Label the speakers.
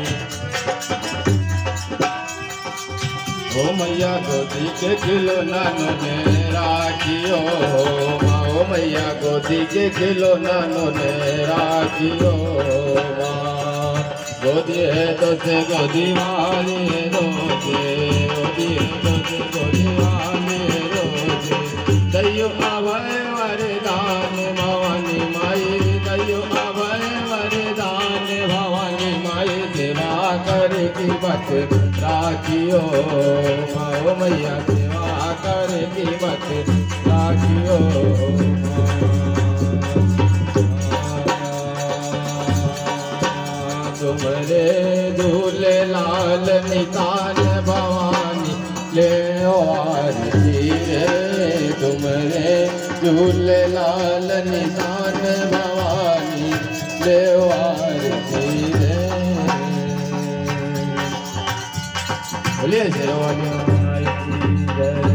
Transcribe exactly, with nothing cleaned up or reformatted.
Speaker 1: ओ मैया गोदी के खिलौना ने राखियो माँ, ओ मैया गोदी के खिलौना ने राखियो माँ। गोदी है तो से गोदी वाली रोजे, गोदी है तो से गोदी वाली रोजे। दैयो आवे वरदान भवानी माई, दैयो आवे वरदान भवानी माई। सेवा करे की बत राखियो माँ, ओ मैया सेवा करे की बत राखियो तुमरे झूले लाल निकाल भवानी ले आरती रे। तुमरे झूले लाल निकाल भवानी ले आरती रे। बोलिए शेरवाली माई की जय।